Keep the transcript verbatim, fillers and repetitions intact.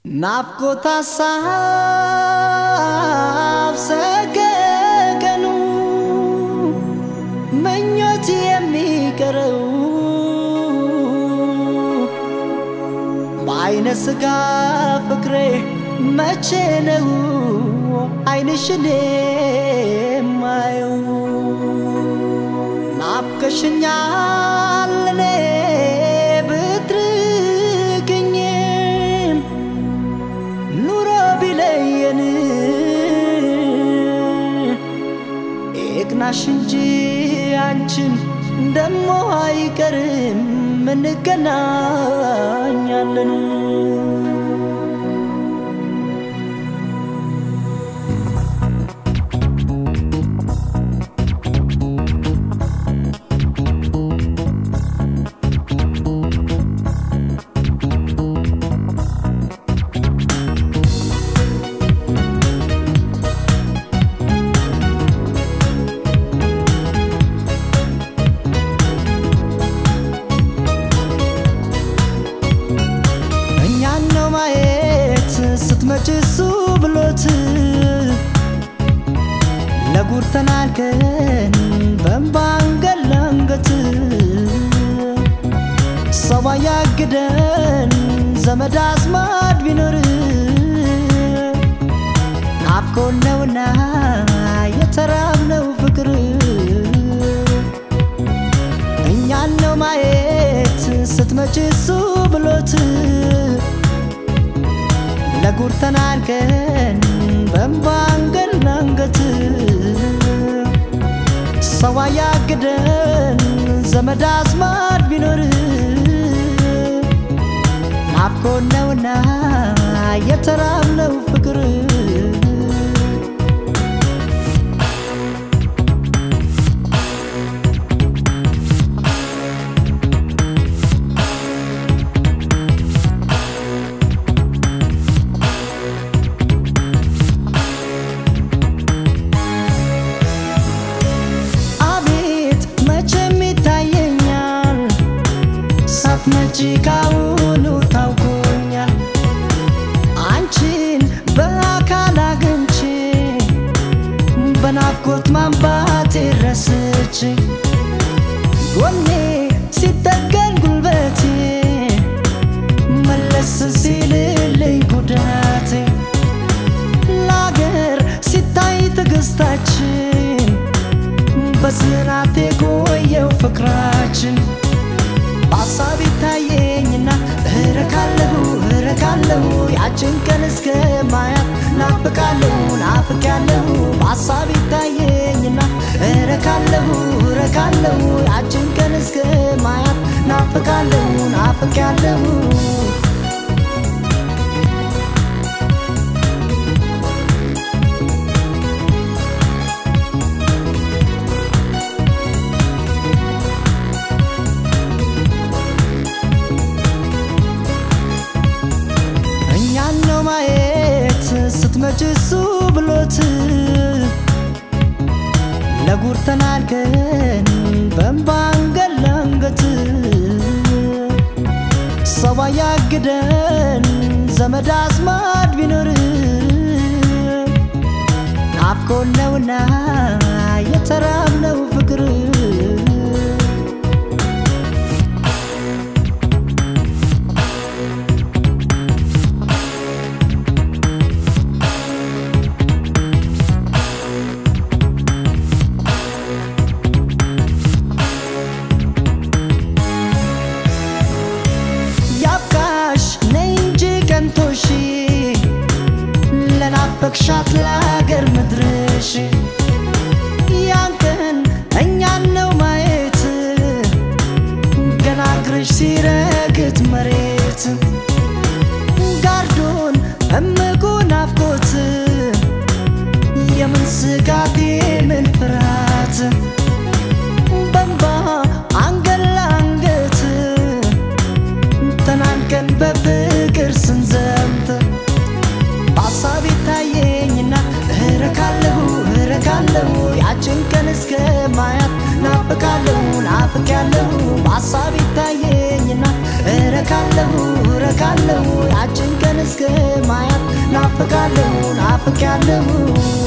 ናፍቆት ሀሳብ ሰቀቀኑ ምኞት የሚቀረው በአይነ ስጋ ፍቅሬ መቼ ነው አይንሽን የማየው ናፍቀሽኛል እኔ ብትርቅኝም ኑሮ ቢለየን ኤግናሽ እንጂ አንቺን ደሞ አይቀርም እንገናኛለን ስትመጪሱ ብሎት ለጉርተናልከን በእንባንገላንገት ሰው ያግደን ዘመድ አዝማድ ቢኖር ናፍቆን ነውና የተራብነው ፍቅር እኛን ነው ማየት ስትመጪሱ ብሎት ለጉርተናልከን በእንባንገላንገት ሰው ያግደን ዘመድ አዝማድ ቢኖር ናፍቆን ነውና የተራብነው ፍቅር ጂካውኑ ታውቆኛል አንቺን በአካል አግኝቼ በናፍቆት ማንባቴ ረስቼ ጎኔ ሲጠገን ጉልበቴ መለስ ሲልልኝ ጉዳቴ ለአገር ሲታይ ትዕግስታችን በጽናት የቆየው ፍቅራችን ሐሳብ ይታየኝና እረካለሁ እረካለሁ ያችን ቀን እስከማያት ናፍቃለሁ ናፍቄያለሁ ሐሳብ ይታየኝና እረካለሁ እረካለሁ ያችን ቀን እስከማያት ናፍቃለሁ ናፍቄያለሁ ስትመጪሱ ብሎት ለጉርተናልከን በእንባንገላንገት ሰው ያግደን ዘመድ አዝማድ ቢኖር ናፍቆን ነውና የተራብነው ፍቅር በክሻት ለአገር ምድርሽ ያንተን እኛን ነው ማየት ገና እግርሽ ሲረግጥ መሬት ጋርዶን እምጉ ናፍቆት የምን ስጋት የምን ፍርሃት በእንባ አንገላንገት ተናንቀን በፍቅር ስንዘምት ሐሳብ ይታየኝና እረካለሁ እረካለሁ ያችን ቀን እስከማያት ናፍቃለሁ ናፍቄያለሁ ሐሳብ ይታየኝና እረካለሁ እረካለሁ ያችን ቀን እስከ ናፍቄያለሁ ናፍቄያለሁ